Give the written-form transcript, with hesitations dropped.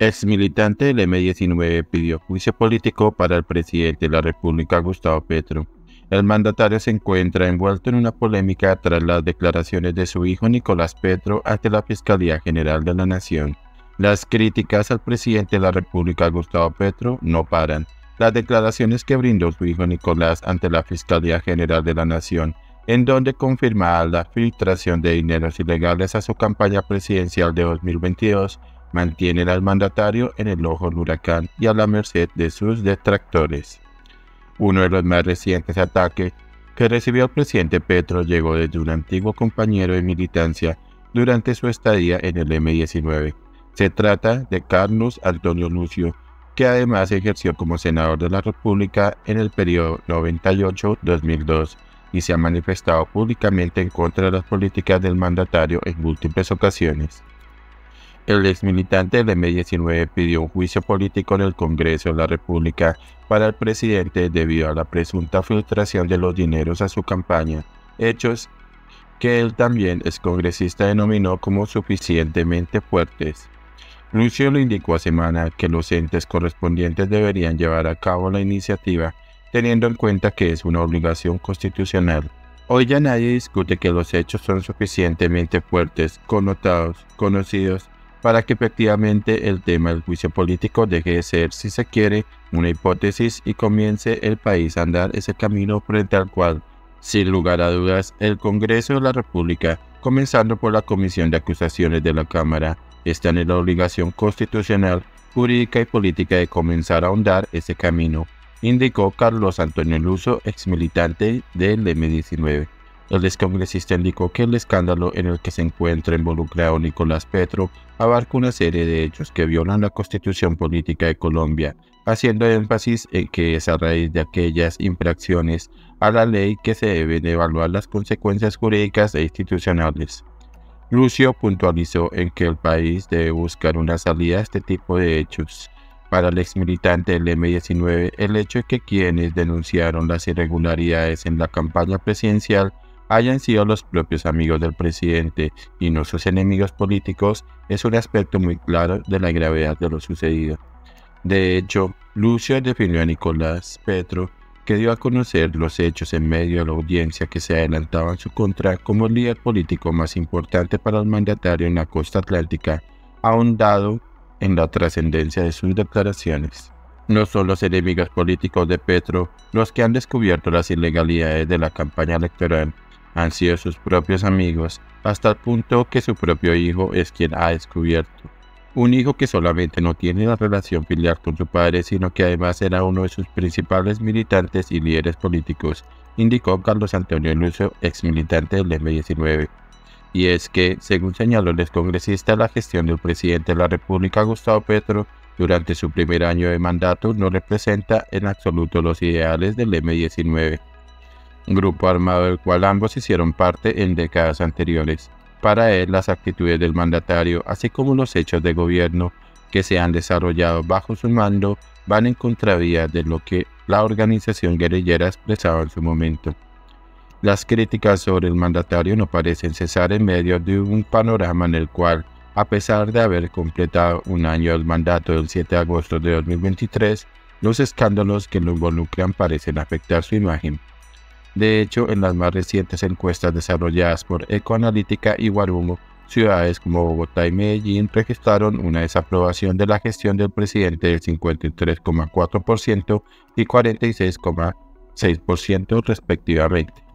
Ex militante del M-19 pidió juicio político para el presidente de la República, Gustavo Petro. El mandatario se encuentra envuelto en una polémica tras las declaraciones de su hijo Nicolás Petro ante la Fiscalía General de la Nación. Las críticas al presidente de la República, Gustavo Petro, no paran. Las declaraciones que brindó su hijo Nicolás ante la Fiscalía General de la Nación, en donde confirmaba la filtración de dineros ilegales a su campaña presidencial de 2022, mantienen al mandatario en el ojo del huracán y a la merced de sus detractores. Uno de los más recientes ataques que recibió el presidente Petro llegó desde un antiguo compañero de militancia durante su estadía en el M-19. Se trata de Carlos Antonio Lucio, que además ejerció como senador de la República en el periodo 98-2002 y se ha manifestado públicamente en contra de las políticas del mandatario en múltiples ocasiones. El exmilitante del M-19 pidió un juicio político en el Congreso de la República para el presidente debido a la presunta filtración de los dineros a su campaña, hechos que él también, excongresista, denominó como suficientemente fuertes. Lucio le indicó a Semana que los entes correspondientes deberían llevar a cabo la iniciativa, teniendo en cuenta que es una obligación constitucional. Hoy ya nadie discute que los hechos son suficientemente fuertes, connotados, conocidos, para que efectivamente el tema del juicio político deje de ser, si se quiere, una hipótesis y comience el país a andar ese camino frente al cual, sin lugar a dudas, el Congreso de la República, comenzando por la Comisión de Acusaciones de la Cámara, está en la obligación constitucional, jurídica y política de comenzar a ahondar ese camino, indicó Carlos Antonio Lucio, exmilitante del M-19. El excongresista indicó que el escándalo en el que se encuentra involucrado Nicolás Petro abarca una serie de hechos que violan la Constitución Política de Colombia, haciendo énfasis en que es a raíz de aquellas infracciones a la ley que se deben evaluar las consecuencias jurídicas e institucionales. Lucio puntualizó en que el país debe buscar una salida a este tipo de hechos. Para el exmilitante del M-19, el hecho de que quienes denunciaron las irregularidades en la campaña presidencial hayan sido los propios amigos del presidente y no sus enemigos políticos es un aspecto muy claro de la gravedad de lo sucedido. De hecho, Lucio definió a Nicolás Petro, que dio a conocer los hechos en medio de la audiencia que se adelantaba en su contra, como el líder político más importante para el mandatario en la costa atlántica, ahondado en la trascendencia de sus declaraciones. No son los enemigos políticos de Petro los que han descubierto las ilegalidades de la campaña electoral, han sido sus propios amigos, hasta el punto que su propio hijo es quien ha descubierto. Un hijo que solamente no tiene la relación filial con su padre, sino que además era uno de sus principales militantes y líderes políticos, indicó Carlos Antonio Lucio, exmilitante del M-19. Y es que, según señaló el excongresista, la gestión del presidente de la República, Gustavo Petro, durante su primer año de mandato no representa en absoluto los ideales del M-19, un grupo armado del cual ambos hicieron parte en décadas anteriores. Para él, las actitudes del mandatario, así como los hechos de gobierno que se han desarrollado bajo su mando, van en contravía de lo que la organización guerrillera expresaba en su momento. Las críticas sobre el mandatario no parecen cesar en medio de un panorama en el cual, a pesar de haber completado un año del mandato del 7 de agosto de 2023, los escándalos que lo involucran parecen afectar su imagen. De hecho, en las más recientes encuestas desarrolladas por Ecoanalítica y Guarumo, ciudades como Bogotá y Medellín registraron una desaprobación de la gestión del presidente del 53,4% y 46,6% respectivamente.